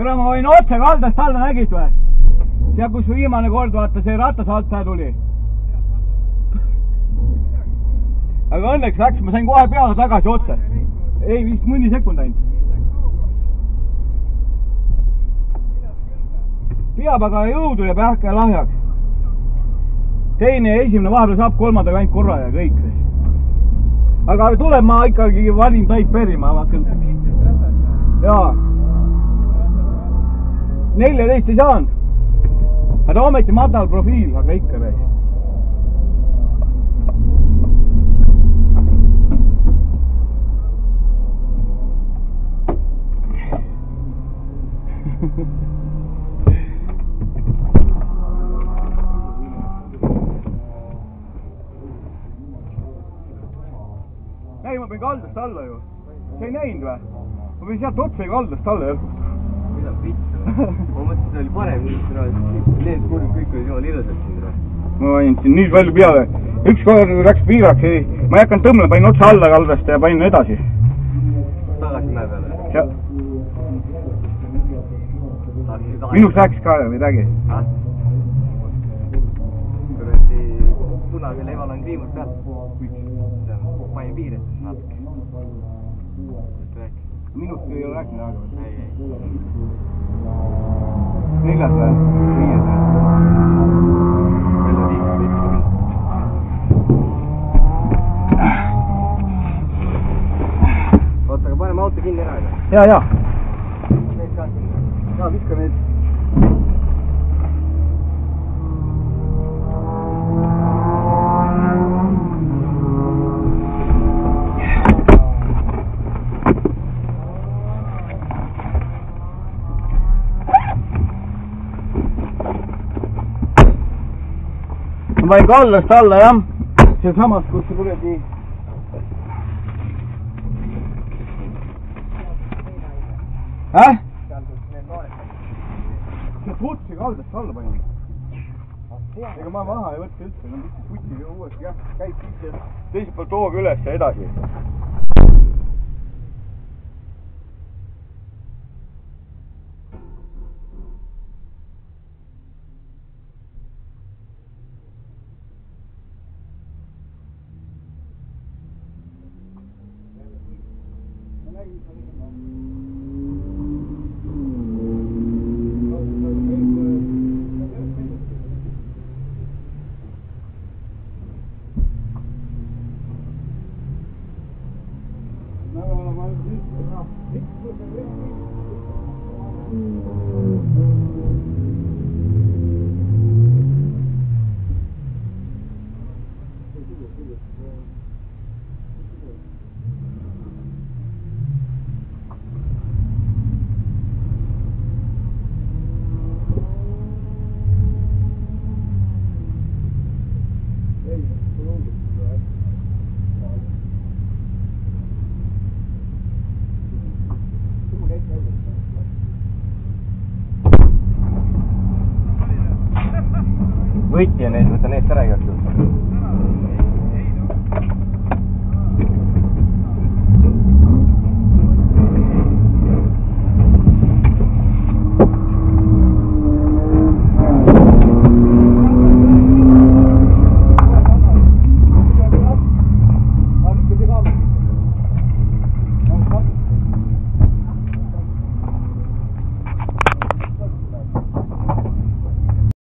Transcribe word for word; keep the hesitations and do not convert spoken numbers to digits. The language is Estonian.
tere, ma võin otse kaldast alla, nägid või? seal, kus viimane kord vaata see ratas alt tuli. aga õnneks läks, ma sain kohe peale tagasi otse. ei, vist mõni sekund ainult. peab aga jõudu ja pähke lahjaks. teine ja esimene vahepeal saab kolmandaga ainult korra ja kõik. aga tuleb, ma ikkagi valin taid peri, ma hakkan. jaa. neljateist ei saanud. aga ometi madal profiil, aga ikka reis. ei, ma pean kaldast alla ju. sa ei näinud või? ma pean sealt otse kaldast alla jõudnud. mida vittu? ma mõtlesin, et oli parem nüüd. Need kurd kõik olid jumala ilusad siin. ma panin siin nii palju peale. üks kord läks piiraks, ei. ma ei hakanud tõmbama, panin otsa alla kaldast ja panin edasi. tagasi mäe peale? jah. minust läks ka midagi. kuradi punase leval on kriimud peal. panin piiretesse natuke. minust ei ole rääkinud aega. ei, ei. neljas või? viies või? meil on liikus veits küll. oota, aga paneme auto kinni ära. jaa, jaa. Need ka kinni. jaa, viska need. ma panin kaldast alla, jah. see samas, kus see kuradi. Häh? see putsi kaldast alla panin. ega ma maha ei võtta üldse, no mis putsi uuesti, jah, käib sisse, teiselt poolt hooga üles ja edasi. võti on ees, võta need ära igaks juhul.